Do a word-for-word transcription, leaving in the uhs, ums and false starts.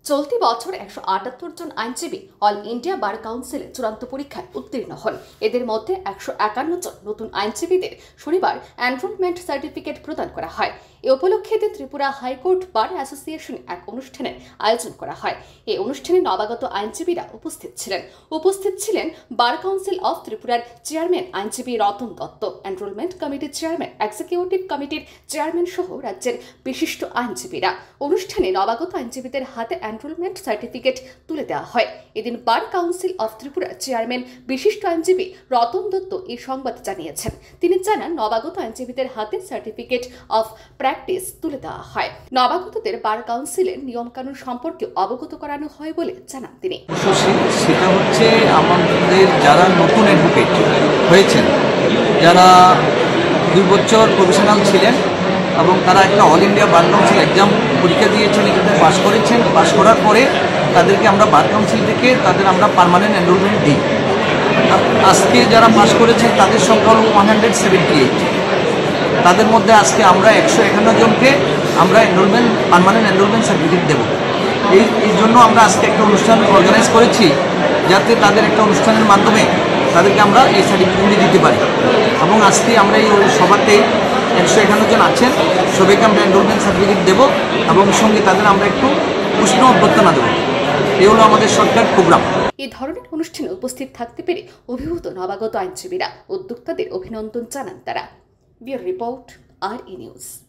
চলতি বছর একশো আটাত্তর জন আইনজীবী অল ইন্ডিয়া বার কাউন্সিলে চূড়ান্ত পরীক্ষায় উত্তীর্ণ হন। এদের মধ্যে একশো একান্ন জন নতুন আইনজীবীদের শনিবার এনরোলমেন্ট সার্টিফিকেট প্রদান করা হয়। এ উপলক্ষে ত্রিপুরা হাইকোর্ট বার অ্যাসোসিয়েশনে এক অনুষ্ঠানের আয়োজন করা হয়। এই অনুষ্ঠানে নবাগত আইনজীবীরা উপস্থিত ছিলেন। উপস্থিত ছিলেন বার কাউন্সিল অফ ত্রিপুরার চেয়ারম্যান আইনজীবী রতন দত্ত, এনরোলমেন্ট কমিটির চেয়ারম্যান, এক্সিকিউটিভ কমিটির চেয়ারম্যান সহ রাজ্যের বিশিষ্ট আইনজীবীরা। অনুষ্ঠানে নবাগত আইনজীবীদের হাতে এনরোলমেন্ট সার্টিফিকেট তুলে দেওয়া হয়। এদিন বার কাউন্সিল অফ ত্রিপুরার চেয়ারম্যান বিশিষ্ট আইনজীবী রতন দত্ত এই সংবাদ জানিয়েছেন। তিনি জানান, নবাগত আইনজীবীদের হাতে সার্টিফিকেট অফ প্র্যাকটিস তুলে দেওয়া হয়। নবাগতদের বার কাউন্সিলের নিয়মকানুন সম্পর্কে অবগত করানো হয় বলে জানান তিনি। সেটা হচ্ছে আমাদের যারা নতুন অ্যাডভোকেট হয়েছেন, যারা দুই বছর প্রফেশনাল ছিলেন এবং তারা একটা all India bar council exam পরীক্ষা দিয়েছেন, এটাতে পাশ করেছেন। পাশ করার পরে তাদেরকে আমরা বার কাউন্সিল থেকে তাদের আমরা পার্মানেন্ট এনরোলমেন্ট দিই। আজকে যারা পাশ করেছেন তাদের সংখ্যা হল ওয়ান হান্ড্রেড সেভেন্টি এইট। তাদের মধ্যে আজকে আমরা একশো একান্ন জনকে আমরা এনরোলমেন্ট পার্মানেন্ট এনরোলমেন্ট সার্টিফিকেট দেবো। এই এই জন্য আমরা আজকে একটা অনুষ্ঠান অর্গানাইজ করেছি, যাতে তাদের একটা অনুষ্ঠানের মাধ্যমে তাদেরকে আমরা এই সার্টিফিকেটগুলি দিতে পারি। এবং আজকে আমরা এই সভাতে একশো একান্ন জন আছেন, সবাইকে আমরা এনরোলমেন্ট সার্টিফিকেট দেবো এবং সঙ্গে তাদের আমরা একটু উষ্ণ অভ্যর্থনা দেবো। এই হলো আমাদের সরকার প্রোগ্রাম। এই ধরনের অনুষ্ঠানে উপস্থিত থাকতে পেরে অভিভূত নবাগত আইনজীবীরা উদ্যোক্তাদের অভিনন্দন জানান তারা। Bureau report, R E news.